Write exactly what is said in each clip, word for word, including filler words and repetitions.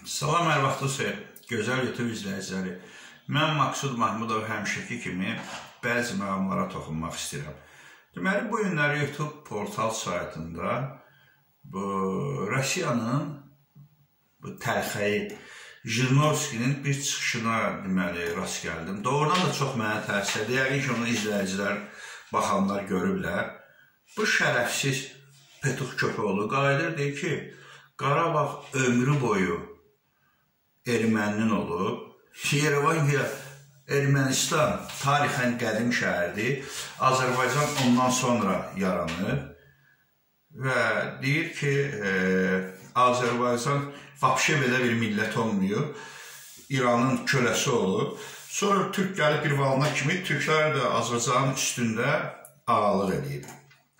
Salam, hər vaxtınız xeyir. Gözəl YouTube izləyiciləri. Mən Maksud Mahmudov həmişəki kimi bəzi məqamlara toxunmaq istəyirəm. Deməli, bu günləri YouTube portal saytında bu Rusiyanın bu təlxəyi Jirinovskinin bir çıxışına deməli rast gəldim. Doğrudan da çox mənə təsir edir. Yəqin ki, onu izləyicilər, baxanlar görüblər. Bu şərəfsiz Petux Köpoğlu qayıdır, deyir ki, Qarabağ ömrü boyu erməninin olub. Yerevan ki, Ermənistan tarixən qədim şəhərdir. Azərbaycan ondan sonra yaranır. Və deyir ki, e, Azərbaycan vapşe belə bir millət olmuyor. İranın köləsi olub. Sonra Türk gəlib bir valına kimi Türklər də Azərbaycanın üstündə ağalıq edib.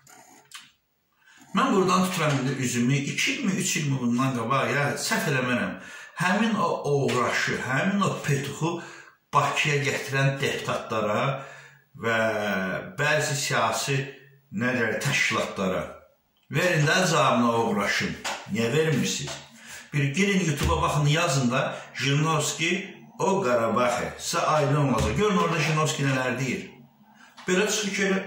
Mən buradan tuturam üzümü, iki il mi, üç il mi bundan qabaq, ya səhv eləmərəm. Həmin o uğraşı, həmin o Petuxu Bakıya gətirən deputatlara və bəzi siyasi nədir, təşkilatlara verin də zabına uğraşın. Niyə vermirsiniz? Bir girin YouTube'a baxın, yazın da Jirinovski o Qarabağ. Sizə aydın olacaq. Görün orada Jirinovski nələr deyir. Belə çıxır ki,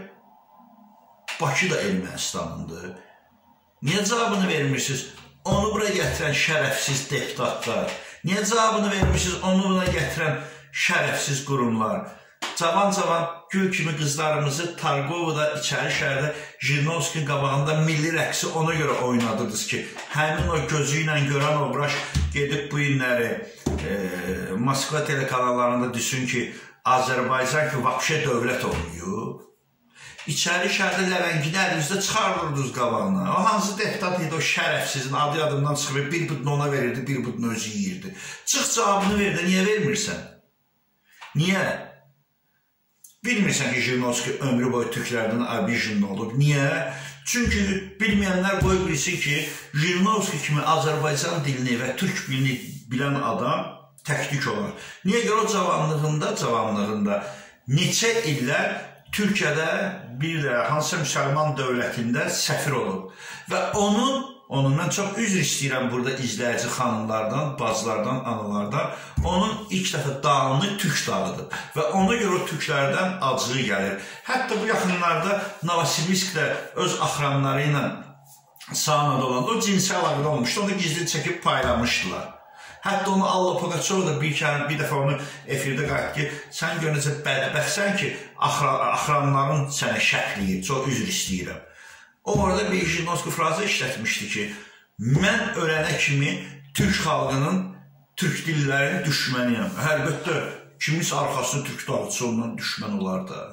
Bakı da Ermənistanındır. Niyə cavabını vermirsiniz? Onu bura gətirən şərəfsiz deputatlar. Niyə cavabını vermirsiniz? Onu bura gətirən şərəfsiz qurumlar. Cavan-cavan gül kimi qızlarımızı Targovada, içəri şəhərdə Jirinovskinin qabağında milli rəqsi ona görə oynadırdınız ki, həmin o gözü ilə görən obraş gedib bu günləri e, Moskva telekanallarında düşün ki, Azərbaycan ki, vapşe dövlət olmuyor. İçəri şəhərdə Ləvəngini əlinizdə çıxardırdınız qabağına. O hansı deputat idi, o şərəfsizin adı yadından çıxıb, bir budunu ona verirdi, bir budunu özü yiyirdi. Çıx cavabını ver də, niyə vermirsən? Niyə? Bilmirsən ki, Jirinovski ömrü boyu Türklərdən abijinli olub. Niyə? Çünki bilməyənlər qoy bilsin ki, Jirinovski kimi Azərbaycan dilini və Türk dilini bilən adam təklik olar. Niyə görə o cavanlığında, cavanlığında neçə illər Türkiyədə bir də hansısa müsəlman dövlətində səfir olub. Və onun, onun mən çox üzr istəyirəm burada izləyici xanımlardan, bacılardan, analardan, onun ilk dəfə dağını Türk dağıdır. Və ona görə o Türklərdən acığı gəlir. Hətta bu yaxınlarda Novosibirskdə öz axranları ilə sağına dolanda o cinsi əlaqədə olmuşdu. Onu gizli çəkib paylamışdılar. Hətta onu Allah Pugaçov da bir, bir dəfə onu efirdə qayıtdı ki, sən görünəcə bədbəxtsən ki, axranların sənə şəkliyir, çox üzr istəyirəm. O orada bir Jirinovski frazı işlətmişdi ki, mən ölənə kimi Türk xalqının, Türk dillərinin düşməniyəm. Əlbəttə, kimis arxasını Türk dağıtsa ondan düşmən olar da.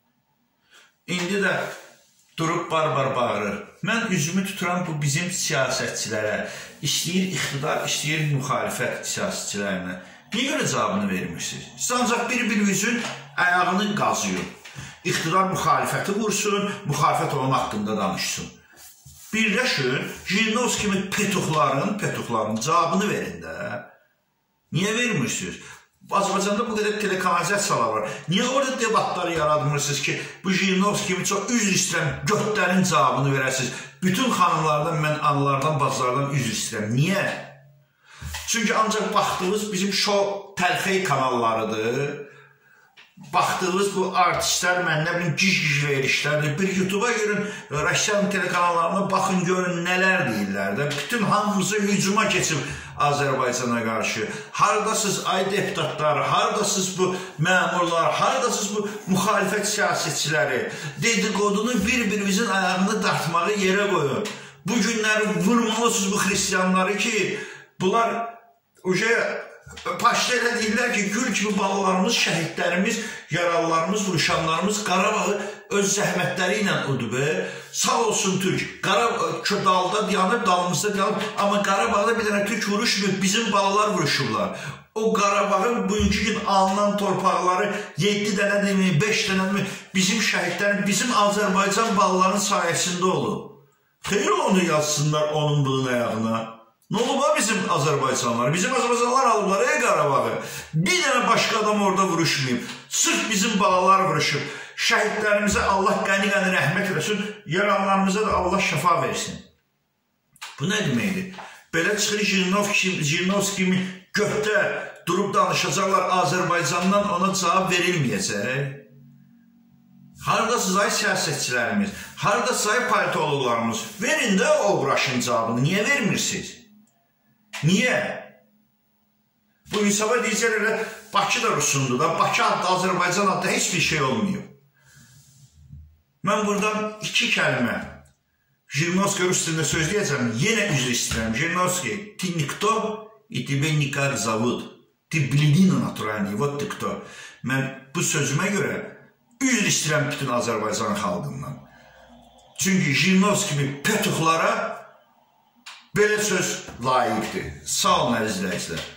İndi də durub bar-bar bağırır. Mən üzümü tuturam bu bizim siyasətçilərə. İstəyir iqtidar, istəyir müxalifət siyasətçilərinə. Niyə görə cavabını vermirsiniz? Siz ancaq bir-birinizin ayağını qazıyın. İqtidar müxalifəti vursun, müxalifət onun haqqında danışsın. Birləşin, Jirinovski kimi petuxların, petuxların cavabını verin də. Niyə vermirsiniz? Azərbaycanda bu qədər telekanalizasiyalar var. Niyə orada debatları yaradmırsınız ki, bu Jirinovski kimi çox üzr istəyirəm, götlərin cavabını verəsiniz. Bütün xanımlardan, mən analardan, bacılardan üzr istəyirəm. Niyə? Çünki ancaq baxdığınız bizim şou təlxey kanallarıdır. Baxdığınız bu artistlər, mən nə bilim, gic-gic verişlərdir. Bir YouTube'a görün, Rusiyanın telekanallarına baxın, görün, nələr deyirlər də. Bütün hamımızı hücuma keçib Azərbaycana qarşı. Haradasınız ay deputatlar, haradasınız bu məmurlar, haradasınız bu müxalifət siyasətçiləri. Dediqodunu bir-birimizin ayağını dartmağı yerə qoyun. Bu günləri vurmalısınız bu xristiyanları ki, bunlar başda elə deyirlər ki, gül kimi balalarımız, şəhidlərimiz, yaralılarımız, vuruşanlarımız Qarabağı öz zəhmətləri ilə udub. Sağ olsun Türk. Dalda yanıb, dalımızda yanıb. Amma Qarabağda bir dənə Türk vuruşmuyor, bizim balalar vuruşurlar. O Qarabağın bugünkü gün alınan torpaqları yeddi dənə demək, beş dənə demək, bizim şəhidlərin, bizim Azərbaycan balaların sayəsində olub. Xeyr onu yazsınlar onun bunun ayağına. Nə olub bizim Azərbaycanlar? Bizim Azərbaycanlar alıblar, ey Qarabağı. Bir dənə başqa adam orada vuruşmayıb. Sırf bizim balalar vuruşub. Şəhidlərimizə Allah qəni-qəni rəhmət eləsin, yaralılarımıza da Allah şəfa versin. Bu nə deməkdir? Belə çıxır Jirinovski kimi göhtə durub danışacaqlar Azərbaycandan, ona cavab verilməyəcək. Haradasınız ay siyasətçilərimiz, haradasınız ay politologlarımız? Verin də o uğraşın cavabını, niyə vermirsiniz? Niyə? Bu insana deyəcək elə Bakı da Rusundur da, Bakı adlı Azərbaycan adlı heç bir şey olmuyor. Mən buradan iki kəlmə Jirinovski rus dilində söyləyəcəm, yenə üzr istəyirəm. Jirinovski, ты никто, и тебя никак зовут. Ты бледина натуральный, вот ты кто. Mən bu sözümə görə üzr istəyirəm bütün Azərbaycan xalqından. Çünki Jirinovski kimi pötuxlara belə söz layiqdir. Sağ olun əziz izləyicilər.